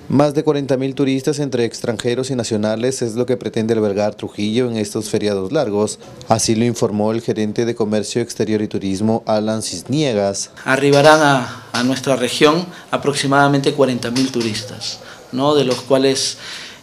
Más de 40.000 turistas entre extranjeros y nacionales es lo que pretende albergar Trujillo en estos feriados largos. Así lo informó el gerente de Comercio Exterior y Turismo, Alan Cisniegas. Arribarán a nuestra región aproximadamente 40.000 turistas, ¿no? De los cuales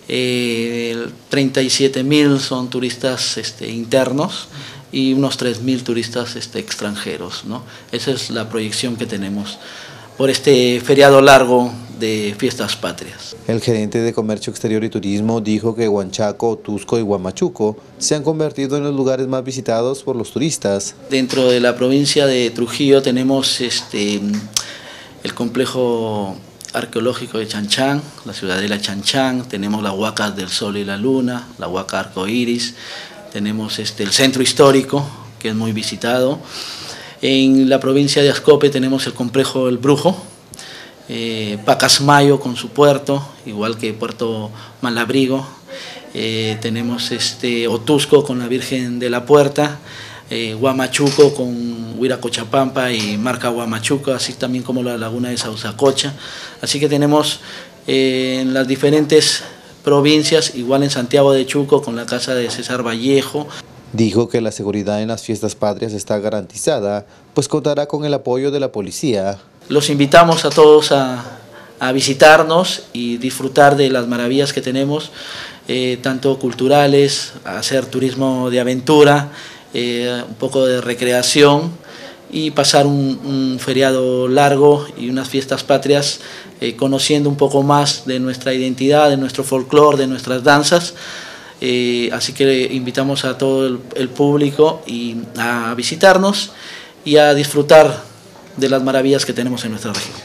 37.000 son turistas internos y unos 3.000 turistas extranjeros, ¿no? Esa es la proyección que tenemos por este feriado largo de Fiestas Patrias. El gerente de Comercio Exterior y Turismo dijo que Huanchaco, Otusco y Huamachuco se han convertido en los lugares más visitados por los turistas. Dentro de la provincia de Trujillo tenemos el complejo arqueológico de Chanchán, la ciudadela Chanchán, tenemos las huacas del Sol y la Luna, la huaca Arcoíris, tenemos el centro histórico, que es muy visitado. En la provincia de Ascope tenemos el complejo El Brujo, Pacasmayo con su puerto, igual que Puerto Malabrigo, tenemos Otusco con la Virgen de la Puerta, Huamachuco con Huiracochapampa y Marca Huamachuco, así también como la laguna de Sausacocha. Así que tenemos en las diferentes provincias, igual en Santiago de Chuco con la casa de César Vallejo. Dijo que la seguridad en las fiestas patrias está garantizada, pues contará con el apoyo de la policía. Los invitamos a todos a visitarnos y disfrutar de las maravillas que tenemos, tanto culturales, a hacer turismo de aventura, un poco de recreación y pasar un feriado largo y unas fiestas patrias conociendo un poco más de nuestra identidad, de nuestro folclore, de nuestras danzas. Así que invitamos a todo el público a visitarnos y a disfrutar de las maravillas que tenemos en nuestra región.